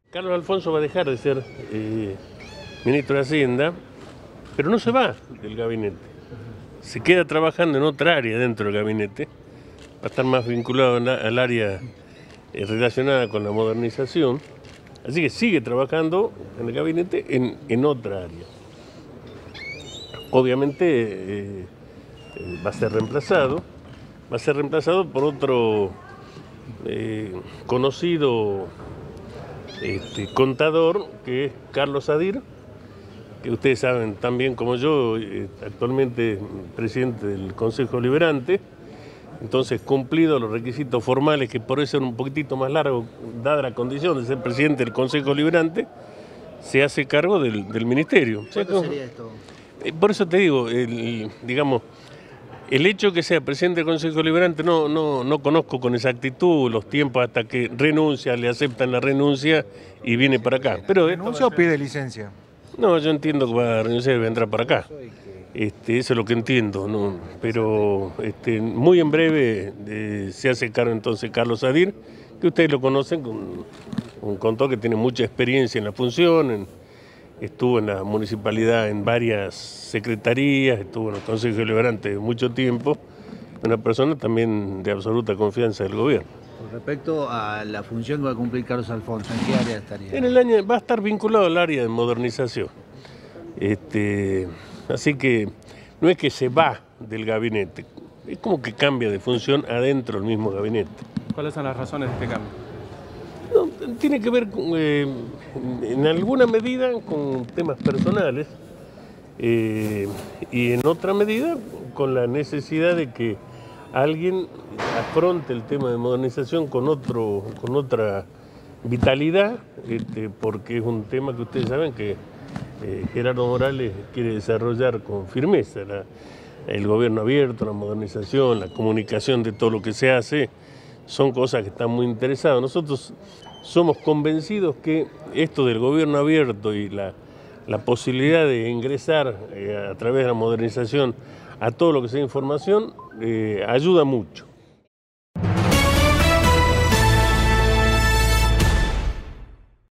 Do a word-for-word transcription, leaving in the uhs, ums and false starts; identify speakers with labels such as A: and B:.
A: Carlos Alfonso va a dejar de ser eh, ministro de Hacienda, pero no se va del gabinete. Se queda trabajando en otra área dentro del gabinete. Va a estar más vinculado al área eh, relacionada con la modernización. Así que sigue trabajando en el gabinete en, en otra área. Obviamente eh, eh, va a ser reemplazado. Va a ser reemplazado por otro eh, conocido Este, contador, que es Carlos Adir, que ustedes saben tan bien como yo, eh, actualmente presidente del Consejo Deliberante. Entonces, cumplidos los requisitos formales, que por eso es un poquitito más largo, dada la condición de ser presidente del Consejo Deliberante, se hace cargo del, del ministerio.
B: ¿Cuánto sería esto?
A: Eh, por eso te digo, el, digamos, el hecho que sea presidente del Consejo Deliberante no, no, no conozco con exactitud los tiempos hasta que renuncia, le aceptan la renuncia y viene para acá. Pero
C: ¿Renuncia o pide licencia?
A: No, yo entiendo que va a renunciar y va a entrar para acá. Este, eso es lo que entiendo, ¿no? Pero este, muy en breve eh, se hace cargo entonces Carlos Adir, que ustedes lo conocen, un, un contador que tiene mucha experiencia en la función, en, estuvo en la municipalidad en varias secretarías, estuvo en el Consejo Deliberante mucho tiempo, una persona también de absoluta confianza del gobierno.
B: Con respecto a la función que va a cumplir Carlos Alfonso, ¿en qué área estaría?
A: En el año va a estar vinculado al área de modernización. Este, así que no es que se va del gabinete, es como que cambia de función adentro del mismo gabinete.
D: ¿Cuáles son las razones de este cambio?
A: No, tiene que ver con, eh, en alguna medida con temas personales eh, y en otra medida con la necesidad de que alguien afronte el tema de modernización con, otro, con otra vitalidad, este, porque es un tema que ustedes saben que eh, Gerardo Morales quiere desarrollar con firmeza. La, el gobierno abierto, la modernización, la comunicación de todo lo que se hace, son cosas que están muy interesadas. Nosotros somos convencidos que esto del gobierno abierto y la, la posibilidad de ingresar eh, a través de la modernización a todo lo que sea información eh, ayuda mucho.